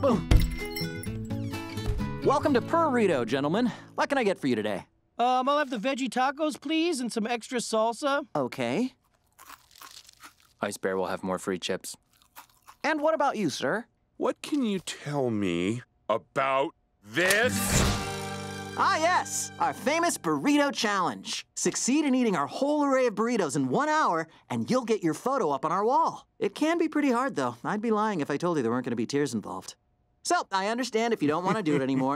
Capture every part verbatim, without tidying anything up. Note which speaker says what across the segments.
Speaker 1: Boom. Welcome to Burrito, gentlemen. What can I get for you today?
Speaker 2: Um, I'll have the veggie tacos, please, and some extra salsa.
Speaker 1: Okay.
Speaker 3: Ice Bear will have more free chips.
Speaker 1: And what about you, sir?
Speaker 4: What can you tell me about this?
Speaker 1: Ah, yes, our famous burrito challenge. Succeed in eating our whole array of burritos in one hour, and you'll get your photo up on our wall. It can be pretty hard, though. I'd be lying if I told you there weren't going to be tears involved. So, I understand if you don't want to do it anymore.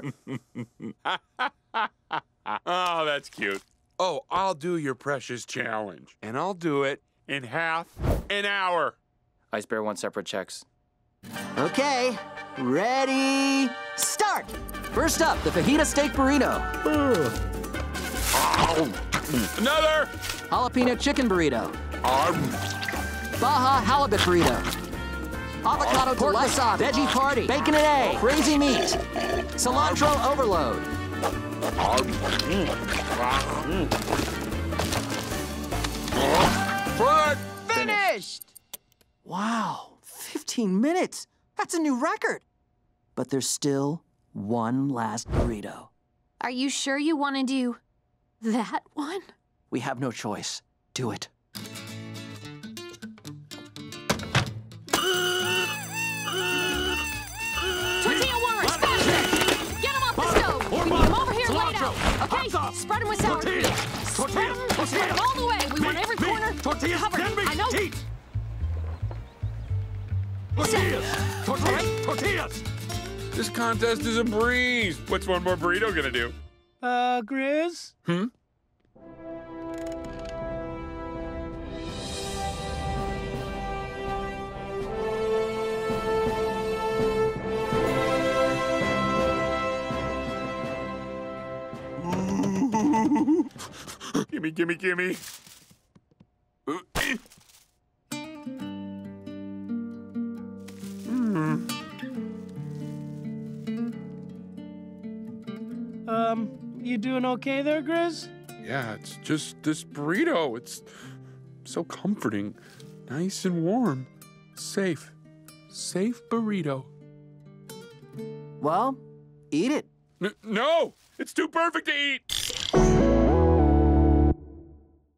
Speaker 4: Oh, that's cute. Oh, I'll do your precious challenge, and I'll do it in half an hour.
Speaker 3: Ice Bear wants separate checks.
Speaker 1: Okay, ready, start! First up, the fajita steak burrito.
Speaker 4: Another!
Speaker 1: Jalapeno chicken burrito.
Speaker 4: Um,
Speaker 1: Baja halibut burrito. Avocado pork wasabi. Veggie party. Bacon and egg. Crazy meat. Cilantro overload.
Speaker 2: Finished!
Speaker 1: Wow, fifteen minutes. That's a new record. But there's still one last burrito.
Speaker 5: Are you sure you want to do that one?
Speaker 1: We have no choice. Do it.
Speaker 5: Tortilla warmers, faster! Get them off the stove! Come over here laid out, okay? Spread them with sour cream. Spread them, spread them all the way. We want every corner covered. I know.
Speaker 4: Tortillas! Tortillas! Tortillas! This contest is a breeze. What's one more burrito gonna do?
Speaker 2: Uh, Grizz?
Speaker 4: Hmm? Gimme, gimme, gimme. Mm.
Speaker 2: Um, you doing okay there, Grizz?
Speaker 4: Yeah, it's just this burrito. It's so comforting, nice and warm, safe, safe burrito.
Speaker 1: Well, eat it.
Speaker 4: N- no, it's too perfect to eat.